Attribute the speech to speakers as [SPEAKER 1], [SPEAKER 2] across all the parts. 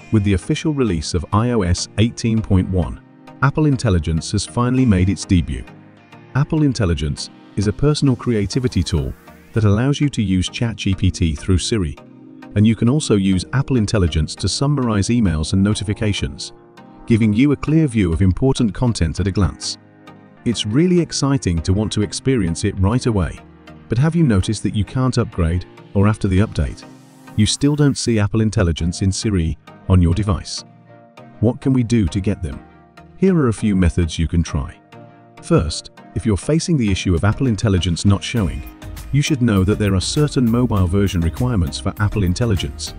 [SPEAKER 1] With the official release of iOS 18.1, Apple Intelligence has finally made its debut. Apple Intelligence is a personal creativity tool that allows you to use ChatGPT through Siri, and you can also use Apple Intelligence to summarize emails and notifications, giving you a clear view of important content at a glance. It's really exciting to want to experience it right away, but have you noticed that you can't upgrade, or after the update, you still don't see Apple Intelligence in Siri on your device? What can we do to get them? Here are a few methods you can try. First, if you're facing the issue of Apple Intelligence not showing, you should know that there are certain mobile version requirements for Apple Intelligence.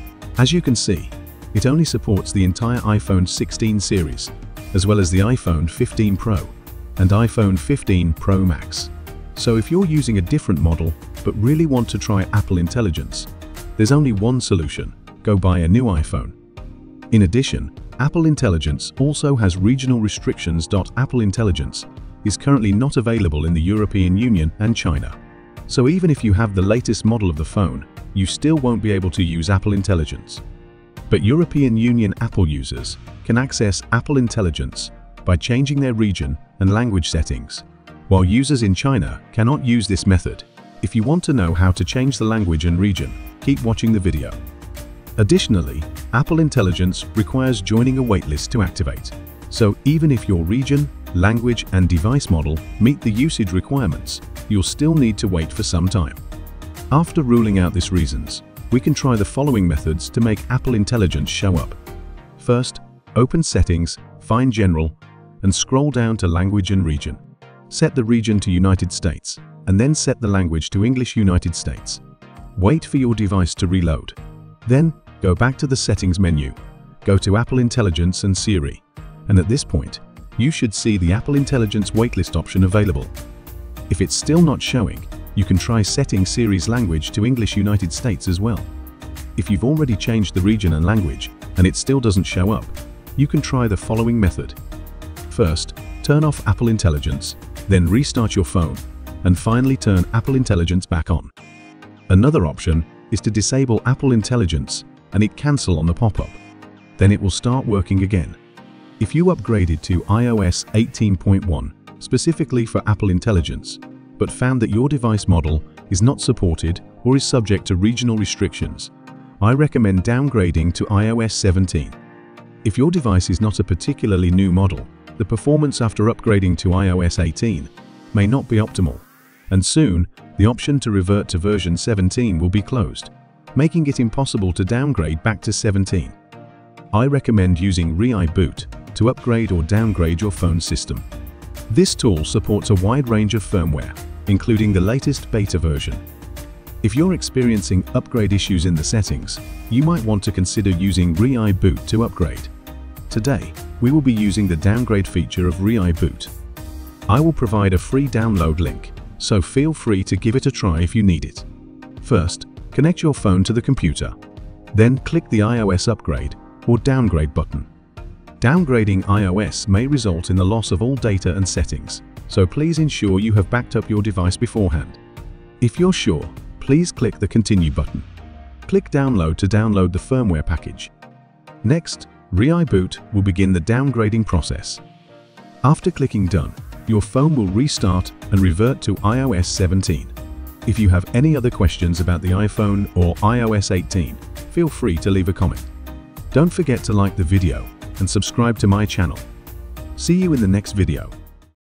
[SPEAKER 1] As you can see, it only supports the entire iPhone 16 series, as well as the iPhone 15 Pro and iPhone 15 Pro Max. So if you're using a different model but really want to try Apple Intelligence, there's only one solution: go buy a new iPhone. In addition, Apple Intelligence also has regional restrictions. Apple Intelligence is currently not available in the European Union and China. So even if you have the latest model of the phone, you still won't be able to use Apple Intelligence. But European Union Apple users can access Apple Intelligence by changing their region and language settings, while users in China cannot use this method. If you want to know how to change the language and region, keep watching the video. Additionally, Apple Intelligence requires joining a waitlist to activate. So even if your region, language, and device model meet the usage requirements, you'll still need to wait for some time. After ruling out these reasons, we can try the following methods to make Apple Intelligence show up. First, open Settings, find General, and scroll down to Language and Region. Set the region to United States, and then set the language to English United States. Wait for your device to reload. Then, go back to the Settings menu, go to Apple Intelligence and Siri, and at this point, you should see the Apple Intelligence waitlist option available. If it's still not showing, you can try setting Siri's language to English United States as well. If you've already changed the region and language, and it still doesn't show up, you can try the following method. First, turn off Apple Intelligence, then restart your phone, and finally turn Apple Intelligence back on. Another option is to disable Apple Intelligence and hit cancel on the pop-up. Then it will start working again. If you upgraded to iOS 18.1 specifically for Apple Intelligence, but found that your device model is not supported or is subject to regional restrictions, I recommend downgrading to iOS 17. If your device is not a particularly new model, the performance after upgrading to iOS 18 may not be optimal, and soon the option to revert to version 17 will be closed, making it impossible to downgrade back to 17. I recommend using ReiBoot to upgrade or downgrade your phone system. This tool supports a wide range of firmware, including the latest beta version. If you're experiencing upgrade issues in the settings, you might want to consider using ReiBoot to upgrade. Today, we will be using the downgrade feature of ReiBoot. I will provide a free download link, so feel free to give it a try if you need it. First, connect your phone to the computer. Then click the iOS upgrade or downgrade button. Downgrading iOS may result in the loss of all data and settings, so please ensure you have backed up your device beforehand. If you're sure, please click the Continue button. Click Download to download the firmware package. Next, ReiBoot will begin the downgrading process. After clicking Done, your phone will restart and revert to iOS 17. If you have any other questions about the iPhone or iOS 18, feel free to leave a comment. Don't forget to like the video and subscribe to my channel. See you in the next video.